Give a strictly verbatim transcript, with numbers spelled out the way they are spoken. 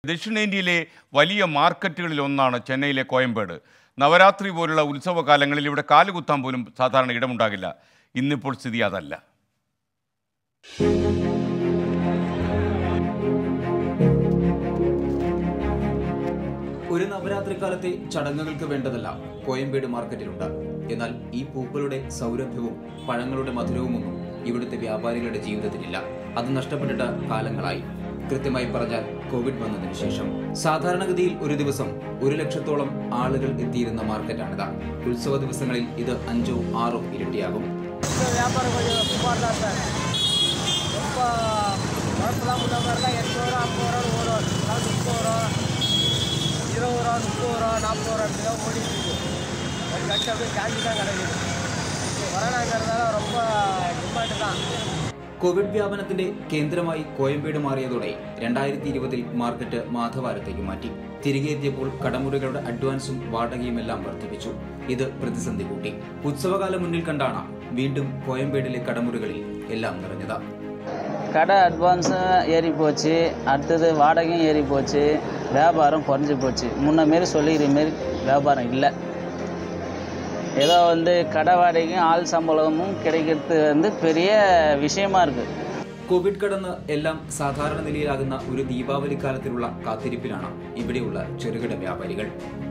ദക്ഷിണേന്ത്യയിലെ വലിയ മാർക്കറ്റുകളിൽ ഒന്നാണ് ചെന്നൈയിലെ കോയമ്പേട്. നവരാത്രി പോലുള്ള ഉത്സവകാലങ്ങളിൽ ഇവിടെ കാലുകുത്താൻ പോലും സാധാരണ ഇടമുണ്ടാകില്ല. ഇന്നിപ്പോൾ സ്ഥിതി അതല്ല. ഒരു നവരാത്രി കാലത്തെ ചടങ്ങുകൾക്ക് വേണ്ടതല്ല കോയമ്പേട് മാർക്കറ്റിലുണ്ട്. എന്നാൽ ഈ പൂക്കളുടെ സൗരഭ്യവും പഴങ്ങളുടെ മധുരവുമൊന്നും ഇവിടുത്തെ വ്യാപാരികളുടെ ജീവിതത്തിലില്ല. അത് നഷ്ടപ്പെട്ടിട്ട് കാലങ്ങളായി. കൃത്യമായി പറഞ്ഞാൽ കോവിഡ് വന്നതിന് ശേഷം. സാധാരണഗതിയിൽ ഒരു ദിവസം ഒരു ലക്ഷത്തോളം ആളുകൾ എത്തിയിരുന്ന മാർക്കറ്റാണിത്. ഉത്സവ ദിവസങ്ങളിൽ ഇത് അഞ്ചോ ആറോ ഇരട്ടിയാകും. കോവിഡ് വ്യാപനത്തിന്റെ കേന്ദ്രമായി കോയമ്പേട് മാറിയതോടെ രണ്ടായിരത്തി ഇരുപതിൽ മാർക്കറ്റ് മാധവാരത്തേക്ക് മാറ്റി. തിരികെ എത്തിയപ്പോൾ കടമുറികളുടെ അഡ്വാൻസും വാടകയും എല്ലാം വർദ്ധിപ്പിച്ചു. ഇത് പ്രതിസന്ധി കൂട്ടി. ഉത്സവകാലം മുന്നിൽ കണ്ടാണ് വീണ്ടും കോയമ്പേടിലെ കടമുറികളിൽ എല്ലാം നിറഞ്ഞത്. கடை அட்வான்ஸ் ஏறி போச்சு, அடுத்தது வாடகையும் ஏறி போச்சு, வியாபாரம் குறைஞ்சி போச்சு. முன்ன மாரி சொல்லிக்கிற மாரி வியாபாரம் இல்லை. ஏதோ வந்து கடை வாடகையும் ஆள் சம்பளமும் கிடைக்கிறது வந்து பெரிய விஷயமா இருக்கு. കോവിഡ് കടന്ന് എല്ലാം സാധാരണ നിലയിലാകുന്ന ഒരു ദീപാവലി കാലത്തിലുള്ള കാത്തിരിപ്പിലാണ് ഇവിടെയുള്ള ചെറുകിട വ്യാപാരികൾ.